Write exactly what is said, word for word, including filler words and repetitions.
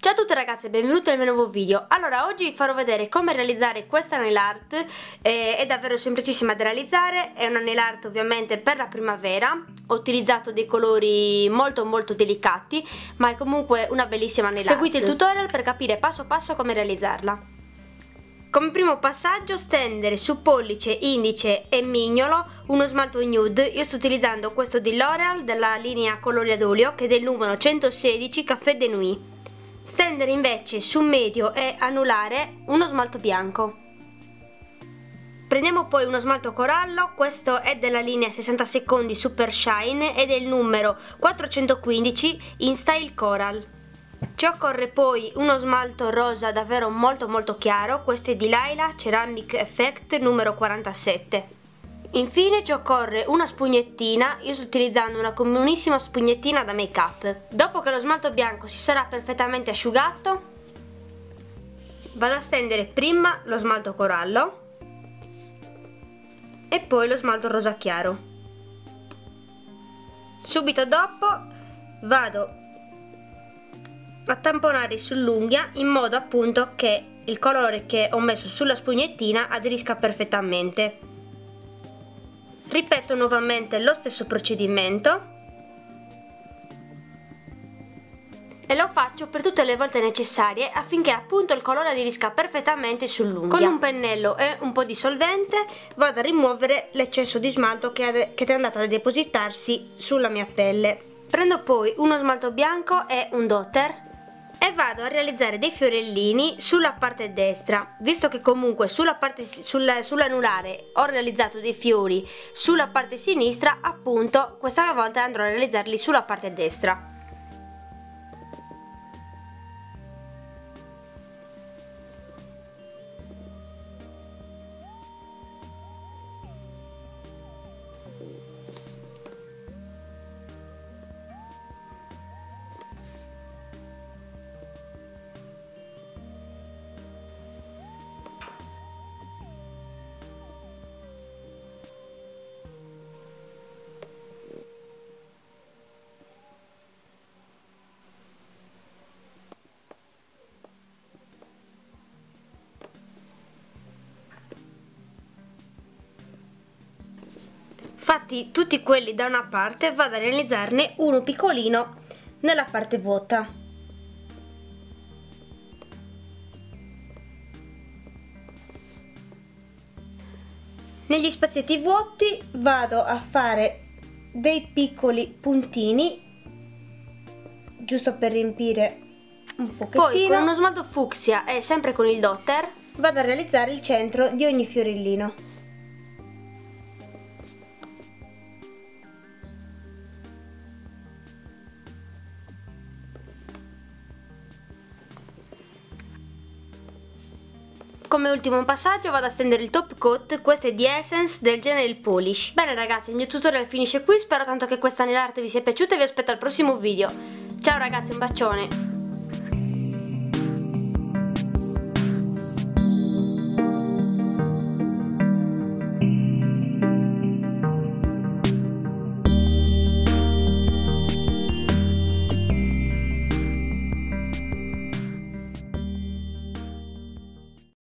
Ciao a tutte ragazze e benvenute nel mio nuovo video. Allora, oggi vi farò vedere come realizzare questa nail art. eh, È davvero semplicissima da realizzare. È una nail art ovviamente per la primavera. Ho utilizzato dei colori molto molto delicati, ma è comunque una bellissima nail art. Seguite il tutorial per capire passo passo come realizzarla. Come primo passaggio, stendere su pollice, indice e mignolo uno smalto nude. Io sto utilizzando questo di L'Oreal della linea colori ad olio, che è del numero centosedici Café de Nuit. Stendere invece su medio e anulare uno smalto bianco. Prendiamo poi uno smalto corallo, questo è della linea sessanta secondi Super Shine ed è il numero quattrocentoquindici in style coral. Ci occorre poi uno smalto rosa davvero molto molto chiaro, questo è di Laila Ceramic Effect numero quarantasette. Infine ci occorre una spugnettina. Io sto utilizzando una comunissima spugnettina da make up. Dopo che lo smalto bianco si sarà perfettamente asciugato, vado a stendere prima lo smalto corallo e poi lo smalto rosa chiaro. Subito dopo vado a tamponare sull'unghia in modo appunto che il colore che ho messo sulla spugnettina aderisca perfettamente. Ripeto nuovamente lo stesso procedimento e lo faccio per tutte le volte necessarie affinché appunto il colore aderisca perfettamente sull'unghia. Con un pennello e un po' di solvente vado a rimuovere l'eccesso di smalto che è andato a depositarsi sulla mia pelle. Prendo poi uno smalto bianco e un dotter e vado a realizzare dei fiorellini sulla parte destra, visto che comunque sulla parte sul, sull'anulare ho realizzato dei fiori sulla parte sinistra, appunto questa volta andrò a realizzarli sulla parte destra. Fatti tutti quelli da una parte, vado a realizzarne uno piccolino nella parte vuota. Negli spazietti vuoti vado a fare dei piccoli puntini, giusto per riempire un pochettino. Poi con uno smalto fucsia e sempre con il dotter vado a realizzare il centro di ogni fiorellino. Come ultimo passaggio vado a stendere il top coat, questo è di Essence del Gel Polish. Bene ragazzi, il mio tutorial finisce qui, spero tanto che questa nail art vi sia piaciuta e vi aspetto al prossimo video. Ciao ragazzi, un bacione!